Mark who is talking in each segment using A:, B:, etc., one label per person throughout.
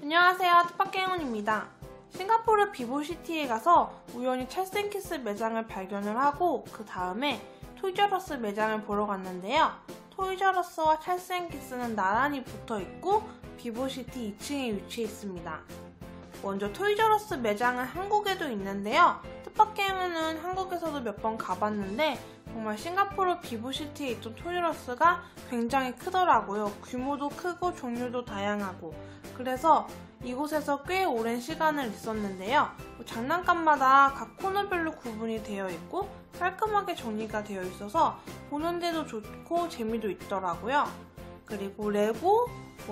A: 안녕하세요, 뜻밖행운입니다. 싱가포르 비보시티에 가서 우연히 찰생키스 매장을 발견을 하고 그 다음에 토이저러스 매장을 보러 갔는데요. 토이저러스와 찰생키스는 나란히 붙어있고 비보시티 2층에 위치해 있습니다. 먼저 토이저러스 매장은 한국에도 있는데요. 뜻밖행운은 한국에서도 몇 번 가봤는데 정말 싱가포르 비보시티에 있던 토이저러스가 굉장히 크더라고요. 규모도 크고 종류도 다양하고, 그래서 이곳에서 꽤 오랜 시간을 있었는데요. 장난감마다 각 코너별로 구분이 되어 있고 깔끔하게 정리가 되어 있어서 보는데도 좋고 재미도 있더라고요. 그리고 레고,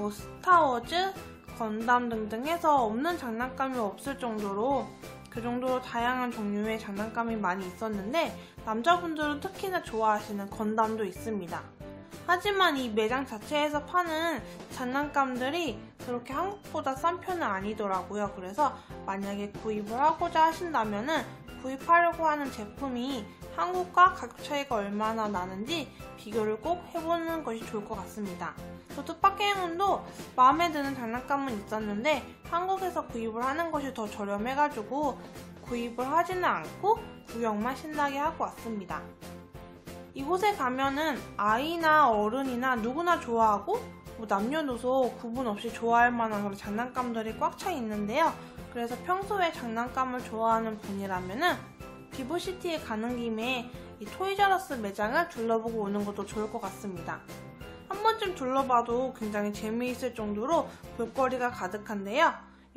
A: 스타워즈, 건담 등등 해서 없는 장난감이 없을 정도로 그 정도로 다양한 종류의 장난감이 많이 있었는데 남자분들은 특히나 좋아하시는 건담도 있습니다. 하지만 이 매장 자체에서 파는 장난감들이 그렇게 한국보다 싼 편은 아니더라고요. 그래서 만약에 구입을 하고자 하신다면은 구입하려고 하는 제품이 한국과 가격 차이가 얼마나 나는지 비교를 꼭 해보는 것이 좋을 것 같습니다. 저 뜻밖행운도 마음에 드는 장난감은 있었는데 한국에서 구입을 하는 것이 더 저렴해가지고 구입을 하지는 않고 구경만 신나게 하고 왔습니다. 이곳에 가면은 아이나 어른이나 누구나 좋아하고 남녀노소 구분 없이 좋아할 만한 그런 장난감들이 꽉 차 있는데요. 그래서 평소에 장난감을 좋아하는 분이라면은 비보시티에 가는 김에 이 토이저러스 매장을 둘러보고 오는 것도 좋을 것 같습니다. 한 번쯤 둘러봐도 굉장히 재미있을 정도로 볼거리가 가득한데요.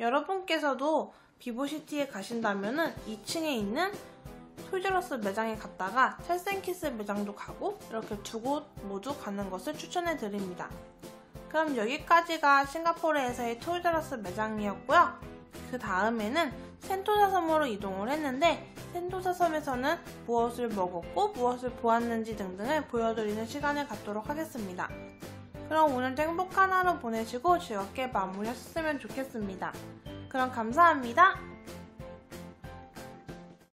A: 여러분께서도 비보시티에 가신다면은 2층에 있는 토이저러스 매장에 갔다가 찰생키스 매장도 가고 이렇게 두 곳 모두 가는 것을 추천해드립니다. 그럼 여기까지가 싱가포르에서의 토이저러스 매장이었고요. 그 다음에는 센토사 섬으로 이동을 했는데 센토사 섬에서는 무엇을 먹었고 무엇을 보았는지 등등을 보여드리는 시간을 갖도록 하겠습니다. 그럼 오늘도 행복한 하루 보내시고 즐겁게 마무리하셨으면 좋겠습니다. 그럼 감사합니다.